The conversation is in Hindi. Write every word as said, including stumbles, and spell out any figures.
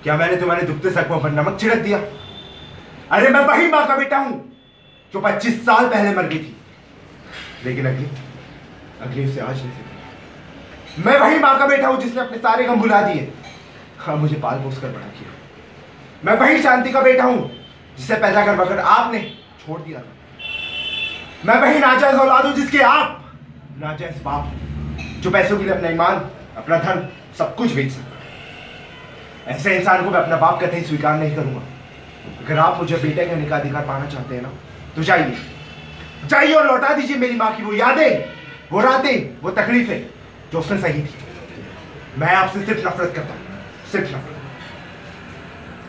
क्या मैंने तुम्हारे दुखते जख्मों पर नमक छिड़क दिया? अरे मैं वही माँ का बेटा हूं जो पच्चीस साल पहले मर गई थी, लेकिन अगली अगली उसे आज नहीं सकती। मैं वही माँ का बेटा हूं जिसने अपने सारे गम भुला दिए, हाँ मुझे पाल पोस कर बड़ा किया। मैं वही शांति का बेटा हूं जिसे पैदा कर बकर आपने छोड़ दिया था। मैं वही नाजायज औलाद हूं जिसके आप नाजायज बाप जो पैसों के लिए अपना ईमान, अपना धन, सब कुछ बेच सकता है। ऐसे इंसान को मैं अपना बाप कतई स्वीकार नहीं करूंगा। अगर आप मुझे बेटे कहने का अधिकार पाना चाहते हैं ना, तो जाइए जाइए और लौटा दीजिए मेरी माँ की वो यादें, वो रातें, वो तकलीफें जो उसने सही थी। मैं आपसे सिर्फ नफरत करता हूँ, सिर्फ नफरत।